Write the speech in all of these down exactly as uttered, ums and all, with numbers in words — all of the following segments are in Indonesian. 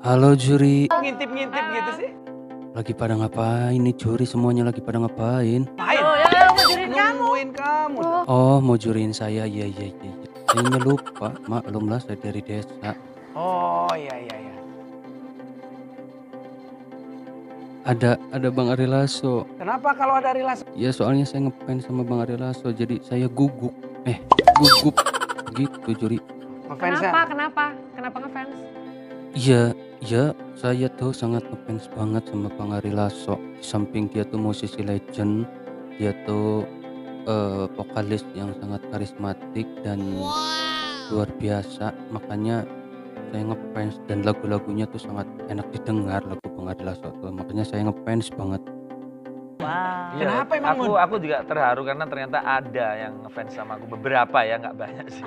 Halo juri. Kok ngintip-ngintip gitu sih? Lagi pada ngapain nih juri, semuanya lagi pada ngapain? Ngapain? Oh, ya mau juriin kamu. Nungguin kamu dong. Oh, mau juriin saya, iya iya iya. iya. Kayaknya lupa, maklumlah saya dari desa. Oh, iya iya iya. Ada ada Bang Ari Lasso. Kenapa kalau ada relasi? Ya soalnya saya ngefans sama Bang Ari Lasso, jadi saya guguk. Eh, gugup. Gitu juri. Ngefansnya? Kenapa? Kenapa? Kenapa ngefans? Iya, iya, saya tuh sangat ngefans banget sama Bang Ari Lasso. Di samping dia tuh musisi legend, dia tuh eh, vokalis yang sangat karismatik dan luar biasa. Makanya saya ngefans dan lagu-lagunya tuh sangat enak didengar, lagu Bang Ari Lasso tuh. Makanya saya ngefans banget. Wow. Iya, Kenapa emang, aku Mun? aku juga terharu karena ternyata ada yang ngefans sama aku, beberapa ya, nggak banyak sih.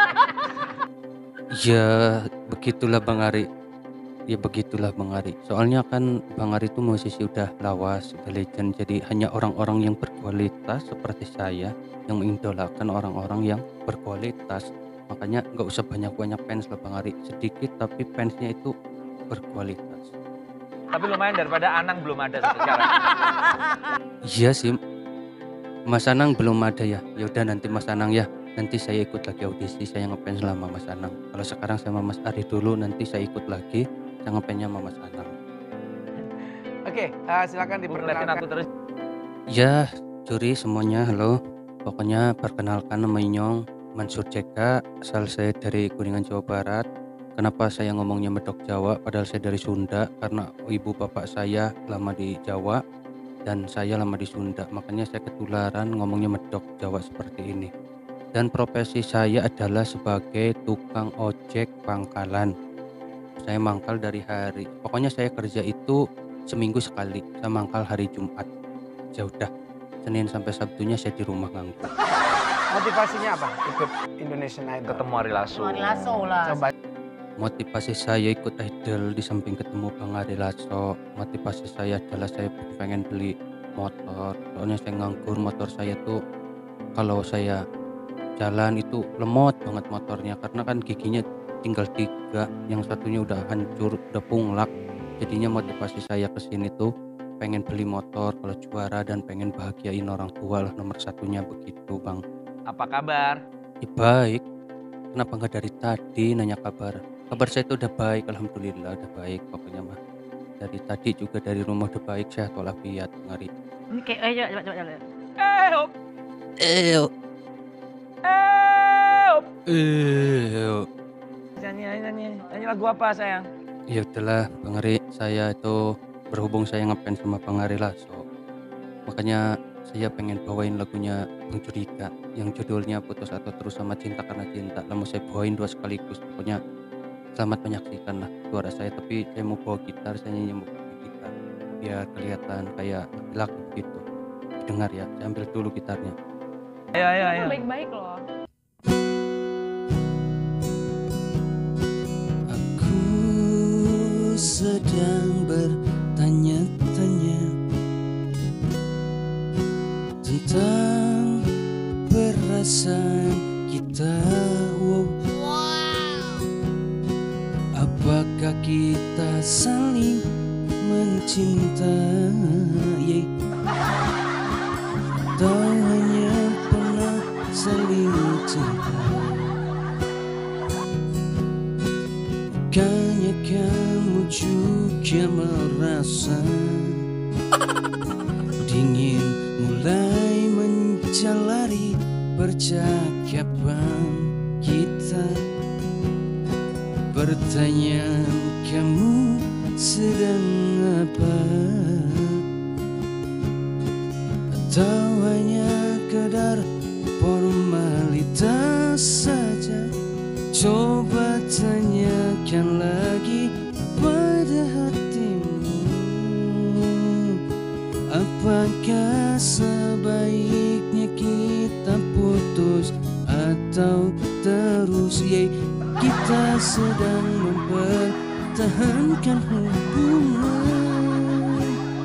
Ya begitulah Bang Ari. Ya begitulah Bang Ari. Soalnya kan Bang Ari itu musisi udah lawas, udah legend. Jadi hanya orang-orang yang berkualitas seperti saya yang mengidolakan orang-orang yang berkualitas. Makanya nggak usah banyak-banyak fans lah Bang Ari. Sedikit tapi fansnya itu berkualitas. Tapi lumayan daripada Anang belum ada sampai sekarang. Iya sih. Mas Anang belum ada ya. Ya udah nanti Mas Anang ya. Nanti saya ikut lagi audisi, saya ngefans sama Mas Anang. Kalau sekarang sama Mas Ari dulu, nanti saya ikut lagi, saya ngefansnya sama Mas Anang. Oke, eh, silakan Ngeliatin diperkenalkan. aku terus. Ya, juri semuanya, halo. Pokoknya perkenalkan nama Inyong, Mansur Jeka, asal saya dari Kuningan, Jawa Barat. Kenapa saya ngomongnya medok Jawa, padahal saya dari Sunda, karena ibu bapak saya lama di Jawa, dan saya lama di Sunda. Makanya saya ketularan ngomongnya medok Jawa seperti ini. Dan profesi saya adalah sebagai tukang ojek pangkalan. Saya mangkal dari hari, pokoknya saya kerja itu seminggu sekali. Saya mangkal hari Jumat. Ya udah, Senin sampai Sabtunya saya di rumah nganggur. Motivasinya apa? Ikut Indonesian Idol. Ketemu Ari Lasso. Ari Lasso lah. Coba. Motivasi saya ikut idol di samping ketemu Bang Ari Lasso, motivasi saya adalah saya pengen beli motor. Soalnya saya nganggur, motor saya tuh kalau saya jalan itu lemot banget motornya karena kan giginya tinggal tiga, yang satunya udah hancur, udah punglak. Jadinya motivasi saya kesini tuh pengen beli motor kalau juara dan pengen bahagiain orang tua lah, nomor satunya begitu Bang. Apa kabar? Ya, baik. Kenapa nggak dari tadi nanya kabar? Kabar saya itu udah baik, alhamdulillah udah baik pokoknya mah. Dari tadi juga dari rumah udah baik, sehat walafiat Bang Ari. Ini kayak ayo coba coba coba. Eh, hop, Eh, eh, hop. eh. Nyanyi, nyanyi, nyanyi, nyanyi lagu apa sayang? Ya udahlah Bang Ari, saya itu berhubung saya ngefans sama Bang Ari Lasso, makanya saya pengen bawain lagunya Bang Judika yang judulnya Putus Atau Terus Sama Cinta Karena Cinta. Lah mau saya bawain dua sekaligus, pokoknya selamat menyaksikan lah suara saya. Tapi saya mau bawa gitar, saya nyanyi mau bawa gitar biar kelihatan kayak laki-laki begitu. Dengar ya, saya ambil dulu gitarnya. Ayo, ayo, ayo. Kamu baik-baik loh. Aku sedang bertanya-tanya tentang perasaan kita. Wow. Apakah kita saling mencintai atau hanya pernah saling cinta? Bukannya kamu juga merasa dingin mulai menjalari percakapan kita? Pertanyaan kamu sedang apa? Atau hanya kadar formalitas saja? Coba tanyakan lagi pada hatimu, apakah sebaiknya kita putus atau terus? Ye, kita sedang mempertahankan hubungan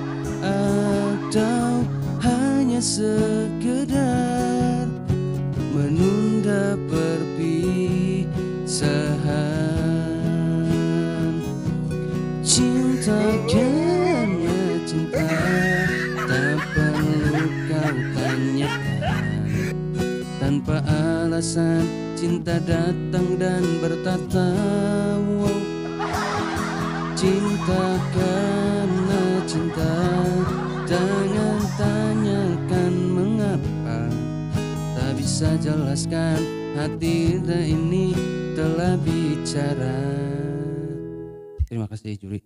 atau hanya sekedar menunda perpisahan. menyerah. Tanpa alasan cinta datang dan bertata. Wow. Cinta karena cinta, jangan tanyakan mengapa. Tak bisa jelaskan, hati ini telah bicara. Terima kasih Juri.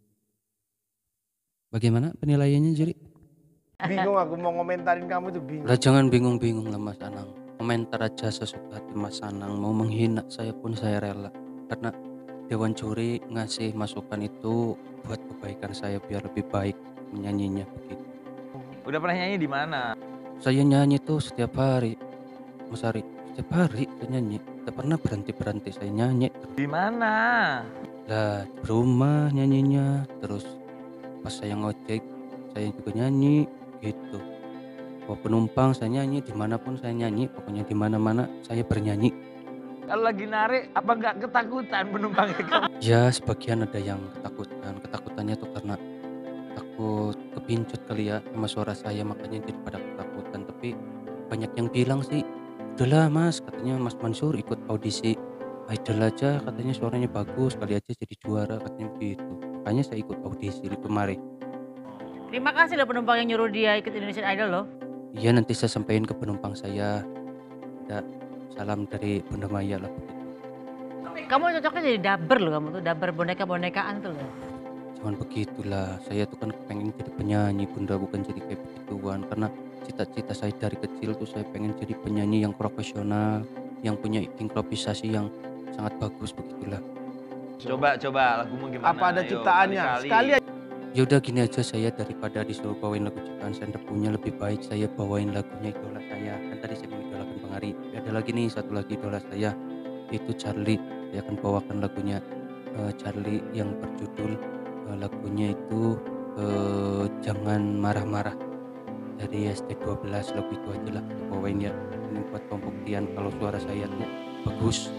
Bagaimana penilaiannya Juri? Bingung aku mau ngomentarin kamu tuh bingung. Lah jangan bingung-bingung lah Mas Anang. Komentar aja sesuka hati Mas Anang. Mau menghina saya pun saya rela. Karena Dewan Juri ngasih masukan itu buat kebaikan saya biar lebih baik menyanyinya begitu. Udah pernah nyanyi di mana? Saya nyanyi tuh setiap hari, Mas Ari. Setiap hari saya nyanyi. Tidak pernah berhenti-berhenti saya nyanyi. Di mana? Lah di rumah nyanyinya. Terus pas saya ngojek saya juga nyanyi gitu. Bawa penumpang saya nyanyi, dimanapun saya nyanyi. Pokoknya di mana-mana saya bernyanyi. Kalau lagi narik, apa nggak ketakutan penumpangnya kamu? Ya sebagian ada yang ketakutan. Ketakutannya tuh karena takut kepincut kali ya sama suara saya, makanya jadi pada ketakutan. Tapi banyak yang bilang sih, udahlah Mas, katanya Mas Mansur ikut audisi Idol aja, katanya suaranya bagus, kali aja jadi juara, katanya begitu. Makanya saya ikut audisi di kemarin. Terima kasih loh penumpang yang nyuruh dia ikut Indonesian Idol loh. Iya nanti saya sampaikan ke penumpang saya. Ada salam dari Bunda Maya lah begitu. Kamu cocoknya jadi dubber loh, kamu tuh dubber boneka-bonekaan tuh loh. Jangan begitulah, saya tuh kan pengen jadi penyanyi Bunda, bukan jadi kayak begituan. Karena cita-cita saya dari kecil tuh saya pengen jadi penyanyi yang profesional, yang punya improvisasi yang sangat bagus begitulah. Coba, coba lagumu gimana? Apa ada Ayo, ciptaannya? kali-kali. Sekali aja. Ya udah gini aja, saya daripada disuruh bawain lagu ciptaan Senda punya, lebih baik saya bawain lagunya idola saya. Kan tadi saya mengidolakan Bang Ari. Ada lagi nih satu lagi idola saya, itu Charlie. Saya akan bawakan lagunya uh, Charlie yang berjudul uh, lagunya itu uh, Jangan Marah-Marah dari S T dua belas. Lagu itu aja lah saya bawain ya. Ini buat pembuktian kalau suara saya tuh bagus.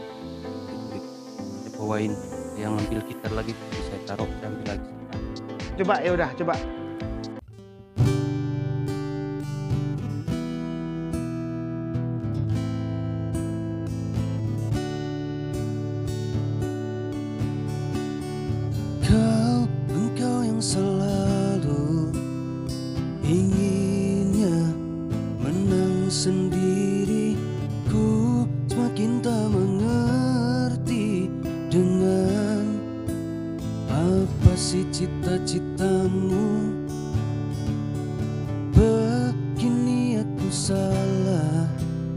Saya bawain, yang ngambil gitar lagi saya taruh, saya ambil lagi. Coba ya udah, coba. Kau, engkau yang selalu inginnya menang sendiri. Ku semakin tak mengerti dengan apa sih cita-citamu. Begini aku salah,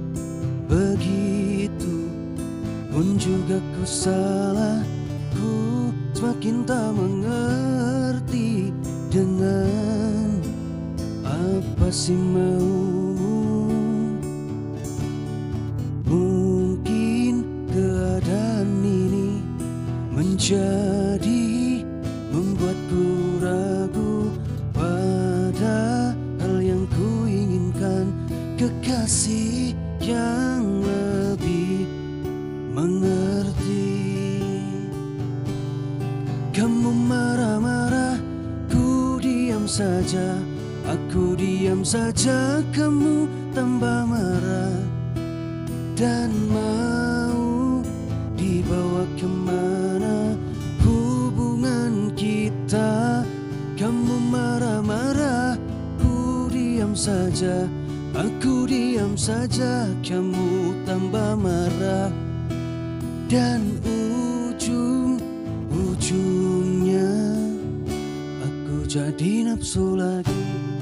begitu pun juga ku salah. Ku semakin tak mengerti dengan apa sih maumu. Mungkin keadaan ini menjadi membuatku ragu pada hal yang ku inginkan, kekasih yang lebih mengerti. Kamu marah-marah, ku diam saja. Aku diam saja, kamu tambah marah. Dan mau dibawa kemana hubungan kita? Kamu marah-marah, ku diam saja. Aku diam saja, kamu tambah marah. Dan ujung-ujungnya aku jadi nafsu lagi.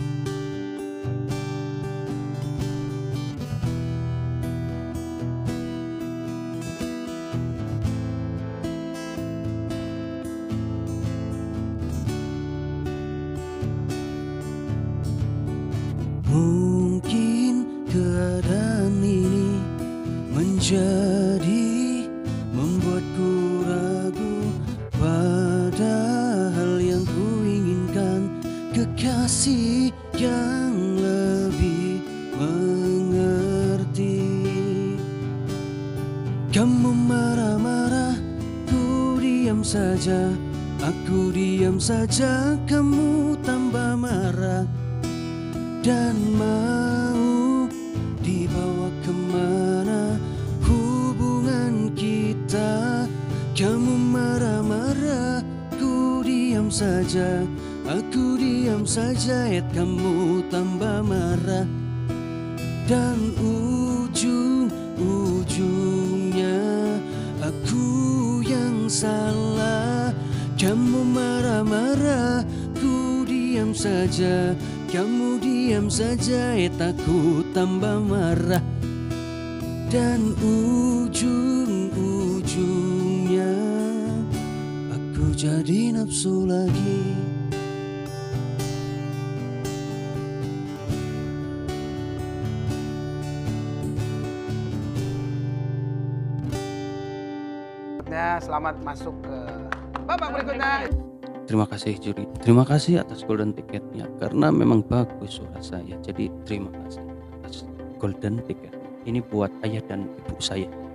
Mungkin keadaan ini menjadi membuatku ragu pada hal yang ku inginkan, kekasih yang lebih mengerti. Kamu marah-marah, ku diam saja. Aku diam saja, kamu tambah marah. Dan mau saja, aku diam saja, et kamu tambah marah. Dan ujung-ujungnya aku yang salah. Kamu marah-marah, ku diam saja, kamu diam saja, et aku tambah marah. Dan ujung-ujungnya aku jadi nafsu lagi. Ya, selamat masuk ke babak berikutnya. Terima kasih juri, terima kasih atas golden ticketnya karena memang bagus suara saya. Jadi terima kasih atas golden ticket. Ini buat ayah dan ibu saya.